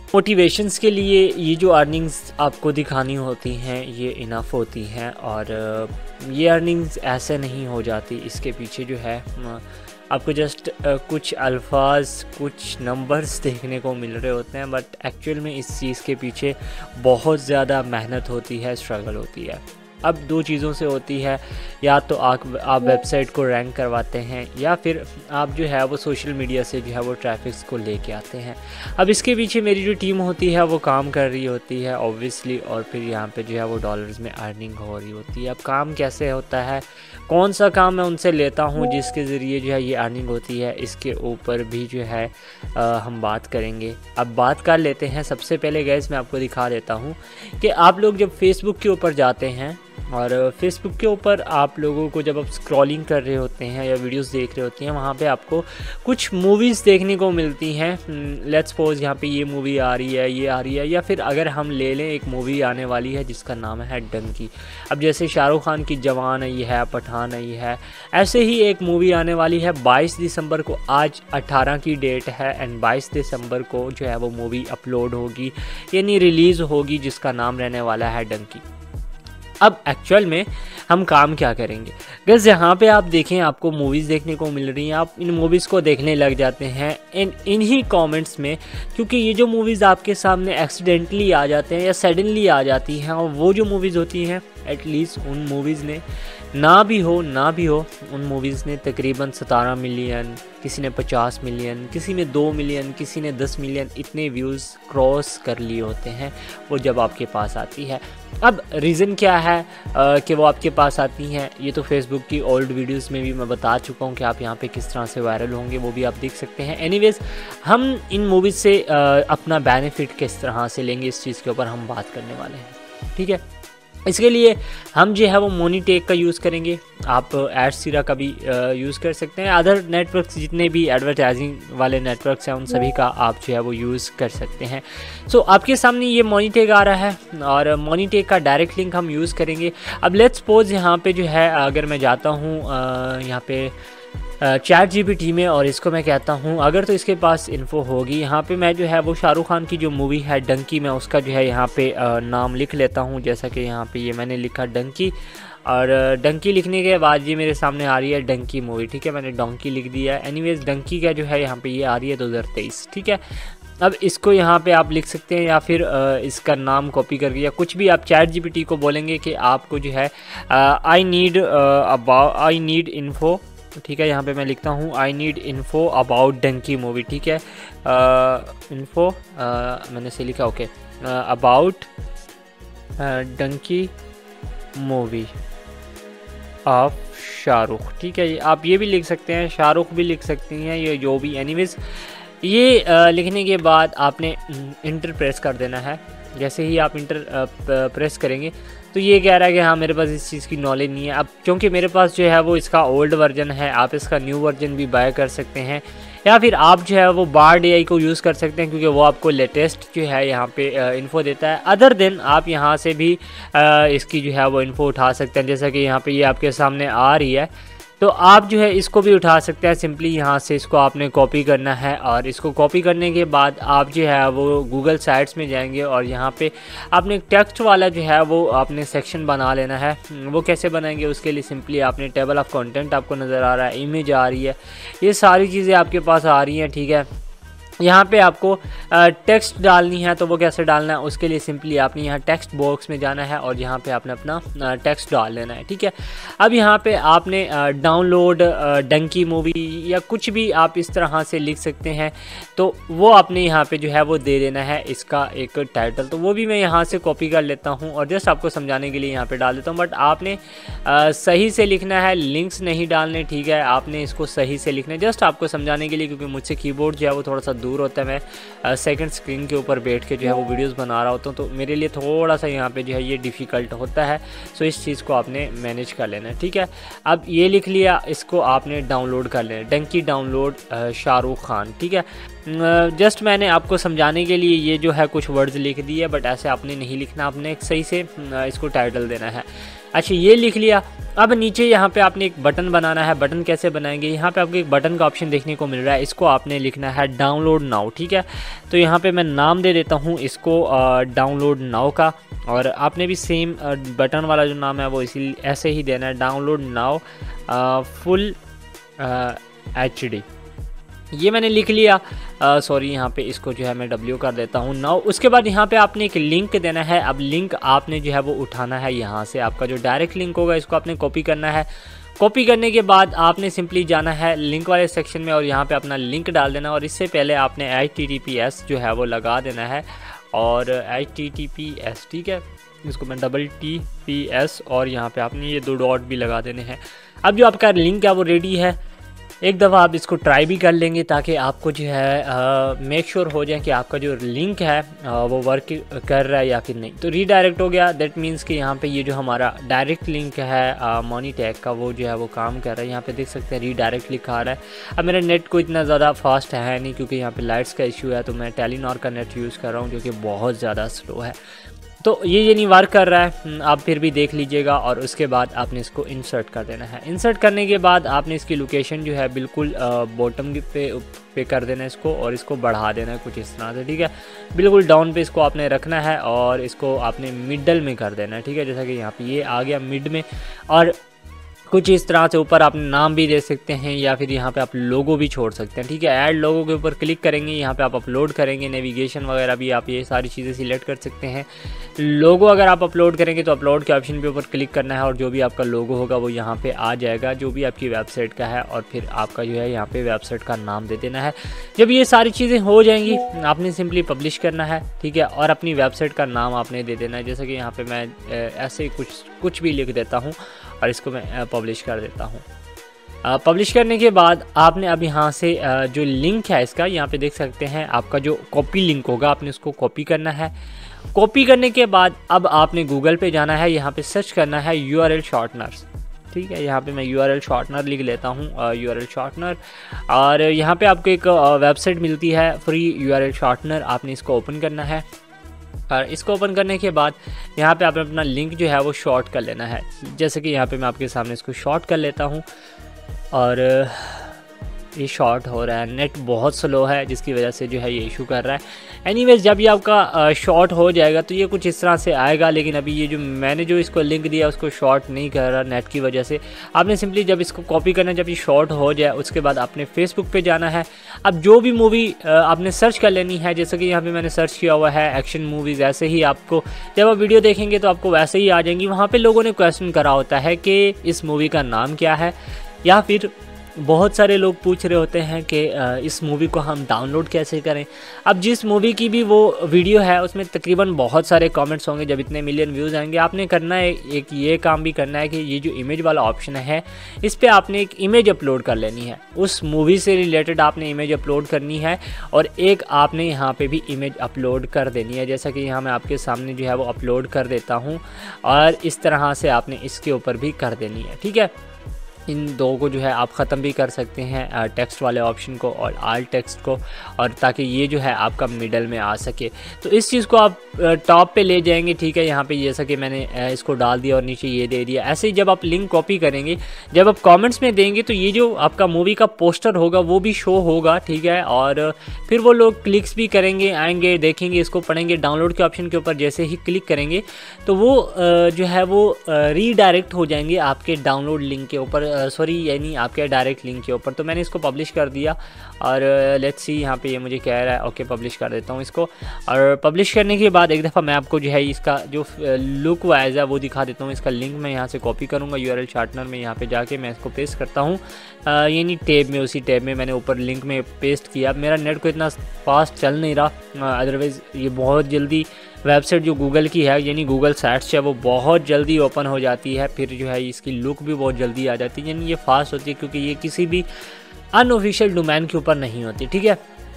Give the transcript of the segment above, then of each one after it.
Motivations के लिए ये जो अर्निंग्स आपको दिखानी होती हैं ये इनफ होती हैं, और ये अर्निंग्स ऐसे नहीं हो जाती। इसके पीछे जो है आपको जस्ट कुछ अल्फाज, कुछ नंबर्स देखने को मिल रहे होते हैं, बट एक्चुअल में इस चीज़ के पीछे बहुत ज़्यादा मेहनत होती है, स्ट्रगल होती है। अब दो चीज़ों से होती है, या तो आप वेबसाइट को रैंक करवाते हैं, या फिर आप जो है वो सोशल मीडिया से जो है वो ट्रैफिक्स को लेके आते हैं। अब इसके पीछे मेरी जो टीम होती है वो काम कर रही होती है ऑब्वियसली, और फिर यहाँ पे जो है वो डॉलर्स में अर्निंग हो रही होती है। अब काम कैसे होता है, कौन सा काम मैं उनसे लेता हूँ जिसके ज़रिए जो है ये अर्निंग होती है, इसके ऊपर भी जो है हम बात करेंगे। अब बात कर लेते हैं। सबसे पहले गाइस मैं आपको दिखा देता हूँ कि आप लोग जब फेसबुक के ऊपर जाते हैं, और फेसबुक के ऊपर आप लोगों को जब आप स्क्रॉलिंग कर रहे होते हैं या वीडियोस देख रहे होते हैं, वहाँ पे आपको कुछ मूवीज़ देखने को मिलती हैं। लेट्स सपोज यहाँ पे ये मूवी आ रही है, ये आ रही है, या फिर अगर हम ले लें एक मूवी आने वाली है जिसका नाम है डंकी। अब जैसे शाहरुख खान की जवान आई है, पठान आई है, ऐसे ही एक मूवी आने वाली है 22 दिसंबर को। आज 18 की डेट है एंड 22 दिसंबर को जो है वो मूवी अपलोड होगी, यानी रिलीज़ होगी, जिसका नाम रहने वाला है डंकी। अब एक्चुअल में हम काम क्या करेंगे गाइस, यहाँ पे आप देखें आपको मूवीज़ देखने को मिल रही हैं, आप इन मूवीज़ को देखने लग जाते हैं इन्हीं कमेंट्स में, क्योंकि ये जो मूवीज़ आपके सामने एक्सीडेंटली आ जाते हैं या सडनली आ जाती हैं, और वो जो मूवीज़ होती हैं एटलीस्ट उन मूवीज़ ने ना भी हो उन मूवीज़ ने तकरीबन 17 मिलियन, किसी ने 50 मिलियन, किसी ने 2 मिलियन, किसी ने 10 मिलियन, इतने व्यूज़ क्रॉस कर लिए होते हैं वो जब आपके पास आती है। अब रीज़न क्या है कि वो आपके पास आती हैं, ये तो फेसबुक की ओल्ड वीडियोस में भी मैं बता चुका हूँ कि आप यहाँ पे किस तरह से वायरल होंगे, वो भी आप देख सकते हैं। एनीवेज़ हम इन मूवीज़ से अपना बेनिफिट किस तरह से लेंगे, इस चीज़ के ऊपर हम बात करने वाले हैं, ठीक है। इसके लिए हम जो है वो मोनीटेक का यूज़ करेंगे, आप एडसीरा का भी यूज़ कर सकते हैं। अदर नेटवर्क्स जितने भी एडवर्टाइजिंग वाले नेटवर्क्स हैं उन सभी का आप जो है वो यूज़ कर सकते हैं। सो आपके सामने ये मोनीटेक आ रहा है, और मोनीटेक का डायरेक्ट लिंक हम यूज़ करेंगे। अब लेट्स सपोज यहाँ पे जो है अगर मैं जाता हूँ यहाँ पे चैट जीपीटी में, और इसको मैं कहता हूँ अगर तो इसके पास इन्फो होगी, यहाँ पे मैं जो है वो शाहरुख खान की जो मूवी है डंकी, मैं उसका जो है यहाँ पे नाम लिख लेता हूँ। जैसा कि यहाँ पे ये मैंने लिखा डंकी, और डंकी लिखने के बाद ये मेरे सामने आ रही है डंकी मूवी, ठीक है, मैंने डोंकी लिख दिया है। एनीवेज डंकी का जो है यहाँ पे ये आ रही है 2023, ठीक है। अब इसको यहाँ पे आप लिख सकते हैं, या फिर इसका नाम कॉपी करके या कुछ भी आप चैट जीपीटी को बोलेंगे कि आपको जो है आई नीड इन्फो, ठीक है। यहाँ पे मैं लिखता हूँ I need info about Dunki movie, ठीक है। इन्फो मैंने से लिखा, okay, about Dunki movie of Shahrukh, ठीक है। आप ये भी लिख सकते हैं, शाहरुख भी लिख सकती हैं, ये जो भी। एनीवेज ये लिखने के बाद आपने इंटर प्रेस कर देना है। जैसे ही आप इंटर प्रेस करेंगे तो ये कह रहा है कि हाँ मेरे पास इस चीज़ की नॉलेज नहीं है। अब क्योंकि मेरे पास जो है वो इसका ओल्ड वर्जन है, आप इसका न्यू वर्जन भी बाय कर सकते हैं, या फिर आप जो है वो बार्ड एआई को यूज़ कर सकते हैं, क्योंकि वो आपको लेटेस्ट जो है यहाँ पे इन्फो देता है। अदर देन आप यहाँ से भी इसकी जो है वो इन्फो उठा सकते हैं, जैसा कि यहाँ पे ये आपके सामने आ रही है, तो आप जो है इसको भी उठा सकते हैं। सिंपली यहाँ से इसको आपने कॉपी करना है, और इसको कॉपी करने के बाद आप जो है वो गूगल साइट्स में जाएंगे, और यहाँ पे आपने टेक्स्ट वाला जो है वो आपने सेक्शन बना लेना है। वो कैसे बनाएंगे, उसके लिए सिंपली आपने टेबल ऑफ कंटेंट आपको नज़र आ रहा है, इमेज आ रही है, ये सारी चीज़ें आपके पास आ रही हैं, ठीक है। यहाँ पे आपको टेक्स्ट डालनी है, तो वो कैसे डालना है, उसके लिए सिंपली आपने यहाँ टेक्स्ट बॉक्स में जाना है और यहाँ पे आपने अपना टेक्स्ट डाल लेना है, ठीक है। अब यहाँ पे आपने डाउनलोड डंकी मूवी या कुछ भी आप इस तरह से लिख सकते हैं, तो वो आपने यहाँ पे जो है वो दे देना है इसका एक टाइटल। तो वो भी मैं यहाँ से कॉपी कर लेता हूँ और जस्ट आपको समझाने के लिए यहाँ पे डाल देता हूँ, बट आपने सही से लिखना है, लिंक्स नहीं डालने, ठीक है। आपने इसको सही से लिखना है, जस्ट आपको समझाने के लिए, क्योंकि मुझसे कीबोर्ड जो है वो थोड़ा सा दूर होता है। मैं सेकंड स्क्रीन के ऊपर बैठ के जो है वो वीडियोस बना रहा होता हूँ, तो मेरे लिए थोड़ा सा यहाँ पे जो है ये डिफ़िकल्ट होता है। सो इस चीज़ को आपने मैनेज कर लेना है, ठीक है। अब ये लिख लिया, इसको आपने डाउनलोड कर लेना, डंकी डाउनलोड शाहरुख खान, ठीक है। जस्ट मैंने आपको समझाने के लिए ये जो है कुछ वर्ड्स लिख दिए, बट ऐसे आपने नहीं लिखना, आपने एक सही से इसको टाइटल देना है। अच्छा, ये लिख लिया। अब नीचे यहाँ पे आपने एक बटन बनाना है। बटन कैसे बनाएंगे, यहाँ पे आपको एक बटन का ऑप्शन देखने को मिल रहा है, इसको आपने लिखना है डाउनलोड नाउ, ठीक है। तो यहाँ पे मैं नाम दे देता हूँ इसको डाउनलोड नाउ का, और आपने भी सेम बटन वाला जो नाम है वो इसी ऐसे ही देना है, डाउनलोड नाउ फुल HD। ये मैंने लिख लिया। सॉरी, यहाँ पे इसको जो है मैं W कर देता हूँ नाउ। उसके बाद यहाँ पे आपने एक लिंक देना है। अब लिंक आपने जो है वो उठाना है यहाँ से, आपका जो डायरेक्ट लिंक होगा इसको आपने कॉपी करना है। कॉपी करने के बाद आपने सिंपली जाना है लिंक वाले सेक्शन में और यहाँ पे अपना लिंक डाल देना, और इससे पहले आपने HTTPS जो है वो लगा देना है, और HTTPS, ठीक है, इसको मैं TTPS, और यहाँ पे आपने ये 2 डॉट भी लगा देने हैं। अब जो आपका लिंक है वो रेडी है। एक दफ़ा आप इसको ट्राई भी कर लेंगे ताकि आपको जो है मेक श्योर हो जाए कि आपका जो लिंक है वो वर्क कर रहा है या फिर नहीं। तो रीडायरेक्ट हो गया, दैट मीन्स कि यहाँ पे ये जो हमारा डायरेक्ट लिंक है मनी टैग का वो जो है वो काम कर रहा है। यहाँ पे देख सकते हैं रीडायरेक्ट लिखा आ रहा है। अब मेरा नेट को इतना ज़्यादा फास्ट है नहीं, क्योंकि यहाँ पे लाइट्स का इशू है, तो मैं टेलीनॉर का नेट यूज़ कर रहा हूँ जो कि बहुत ज़्यादा स्लो है। तो ये नहीं वर्क कर रहा है, आप फिर भी देख लीजिएगा। और उसके बाद आपने इसको इंसर्ट कर देना है। इंसर्ट करने के बाद आपने इसकी लोकेशन जो है बिल्कुल बॉटम पे कर देना है इसको, और इसको बढ़ा देना है कुछ इस तरह से, ठीक है। बिल्कुल डाउन पे इसको आपने रखना है और इसको आपने मिडल में कर देना है, ठीक है। जैसा कि यहाँ पे ये आ गया मिड में, और कुछ इस तरह से ऊपर आप नाम भी दे सकते हैं या फिर यहाँ पे आप लोगो भी छोड़ सकते हैं, ठीक है। ऐड लोगो के ऊपर क्लिक करेंगे, यहाँ पे आप अपलोड करेंगे, नेविगेशन वगैरह भी आप ये सारी चीज़ें सिलेक्ट कर सकते हैं। लोगो अगर आप अपलोड करेंगे तो अपलोड के ऑप्शन पे ऊपर क्लिक करना है, और जो भी आपका लोगो होगा वो यहाँ पे आ जाएगा, जो भी आपकी वेबसाइट का है, और फिर आपका जो है यहाँ पे वेबसाइट का नाम दे देना है। जब ये सारी चीज़ें हो जाएंगी आपने सिंपली पब्लिश करना है, ठीक है, और अपनी वेबसाइट का नाम आपने दे देना है। जैसे कि यहाँ पर मैं ऐसे कुछ भी लिख देता हूँ और इसको मैं पब्लिश कर देता हूँ। पब्लिश करने के बाद आपने अब यहाँ से जो लिंक है इसका, यहाँ पे देख सकते हैं आपका जो कॉपी लिंक होगा आपने उसको कॉपी करना है। कॉपी करने के बाद अब आपने गूगल पे जाना है, यहाँ पे सर्च करना है URL शॉर्टनर्स, ठीक है। यहाँ पे मैं URL शॉर्टनर लिख लेता हूँ, URL शॉर्टनर। और यहाँ पे आपको एक वेबसाइट मिलती है फ्री URL शॉर्टनर, आपने इसको ओपन करना है। और इसको ओपन करने के बाद यहाँ पे आपने अपना लिंक जो है वो शॉर्ट कर लेना है। जैसे कि यहाँ पे मैं आपके सामने इसको शॉर्ट कर लेता हूँ, और ये शॉर्ट हो रहा है, नेट बहुत स्लो है जिसकी वजह से जो है ये इशू कर रहा है। एनीवेज, जब ये आपका शॉर्ट हो जाएगा तो ये कुछ इस तरह से आएगा, लेकिन अभी ये जो मैंने जो इसको लिंक दिया उसको शॉर्ट नहीं कर रहा नेट की वजह से। आपने सिंपली जब इसको कॉपी करना है, जब ये शॉर्ट हो जाए उसके बाद आपने फेसबुक पे जाना है। अब जो भी मूवी आपने सर्च कर लेनी है, जैसे कि यहाँ पे मैंने सर्च किया हुआ है एक्शन मूवीज़, ऐसे ही आपको जब आप वीडियो देखेंगे तो आपको वैसे ही आ जाएंगी। वहाँ पर लोगों ने क्वेश्चन करा होता है कि इस मूवी का नाम क्या है, या फिर बहुत सारे लोग पूछ रहे होते हैं कि इस मूवी को हम डाउनलोड कैसे करें। अब जिस मूवी की भी वो वीडियो है उसमें तकरीबन बहुत सारे कमेंट्स होंगे, जब इतने मिलियन व्यूज़ आएंगे आपने करना है एक ये काम भी करना है कि ये जो इमेज वाला ऑप्शन है इस पर आपने एक इमेज अपलोड कर लेनी है, उस मूवी से रिलेटेड आपने इमेज अपलोड करनी है, और एक आपने यहाँ पे भी इमेज अपलोड कर देनी है। जैसा कि यहाँ मैं आपके सामने जो है वो अपलोड कर देता हूँ, और इस तरह से आपने इसके ऊपर भी कर देनी है, ठीक है। इन दो को जो है आप ख़त्म भी कर सकते हैं, टेक्स्ट वाले ऑप्शन को और आल टेक्स्ट को, और ताकि ये जो है आपका मिडल में आ सके। तो इस चीज़ को आप टॉप पे ले जाएंगे, ठीक है। यहाँ पे जैसा कि मैंने इसको डाल दिया और नीचे ये दे दिया। ऐसे ही जब आप लिंक कॉपी करेंगे, जब आप कमेंट्स में देंगे तो ये जो आपका मूवी का पोस्टर होगा वो भी शो होगा, ठीक है। और फिर वो लोग क्लिक्स भी करेंगे, आएंगे, देखेंगे, इसको पढ़ेंगे। डाउनलोड के ऑप्शन के ऊपर जैसे ही क्लिक करेंगे तो वो जो है वो रीडायरेक्ट हो जाएंगे आपके डाउनलोड लिंक के ऊपर, सॉरी यानी आपके डायरेक्ट लिंक के ऊपर। तो मैंने इसको पब्लिश कर दिया, और लेट्स सी यहाँ पे ये मुझे कह रहा है, ओके पब्लिश कर देता हूँ इसको। और पब्लिश करने के बाद एक दफ़ा मैं आपको जो है इसका जो लुक वाइज है वो दिखा देता हूँ। इसका लिंक मैं यहाँ से कॉपी करूँगा URL शॉर्टनर में, यहाँ पे जाके मैं इसको पेस्ट करता हूँ, यानी टैब में, उसी टैब में मैंने ऊपर लिंक में पेस्ट किया। मेरा नेट को इतना फास्ट चल नहीं रहा, अदरवाइज़ ये बहुत जल्दी वेबसाइट जो गूगल की है यानी गूगल साइट्स है वो बहुत जल्दी ओपन हो जाती है, फिर जो है इसकी लुक भी बहुत जल्दी आ जाती है, यानी ये फास्ट होती है क्योंकि ये किसी भी अनऑफिशियल डोमेन के ऊपर नहीं होती, ठीक है।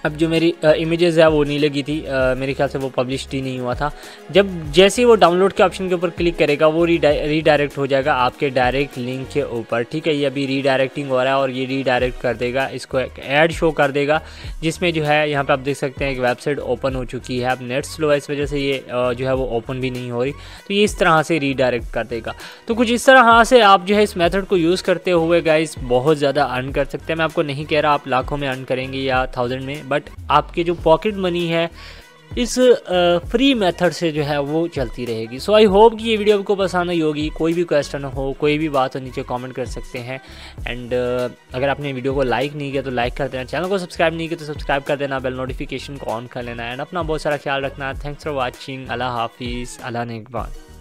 अब जो मेरी इमेजेस है वो नहीं लगी थी, मेरे ख्याल से वो पब्लिश्ड ही नहीं हुआ था। जब जैसे ही वो डाउनलोड के ऑप्शन के ऊपर क्लिक करेगा वो रीडायरेक्ट हो जाएगा आपके डायरेक्ट लिंक के ऊपर, ठीक है। ये अभी रीडायरेक्टिंग हो रहा है और ये रीडायरेक्ट कर देगा, इसको एक ऐड शो कर देगा जिसमें जो है यहाँ पे आप देख सकते हैं एक वेबसाइट ओपन हो चुकी है। अब नेट स्लो है, इस वजह से ये जो है वो ओपन भी नहीं हो रही, तो ये इस तरह से रीडायरेक्ट कर देगा। तो कुछ इस तरह से आप जो है इस मेथड को यूज़ करते हुए गाइस बहुत ज़्यादा अर्न कर सकते हैं। मैं आपको नहीं कह रहा आप लाखों में अर्न करेंगे या 1000 में, बट आपके जो पॉकेट मनी है इस फ्री मेथड से जो है वो चलती रहेगी। सो आई होप कि ये वीडियो आपको पसंद आई होगी। कोई भी क्वेश्चन हो, कोई भी बात हो, नीचे कमेंट कर सकते हैं। एंड अगर आपने वीडियो को लाइक नहीं किया तो लाइक कर देना, चैनल को सब्सक्राइब नहीं किया तो सब्सक्राइब कर देना, बेल नोटिफिकेशन को ऑन कर लेना। एंड अपना बहुत सारा ख्याल रखना। Thanks for watching. अल्लाह हाफिज़। अल्लाह नेगबान।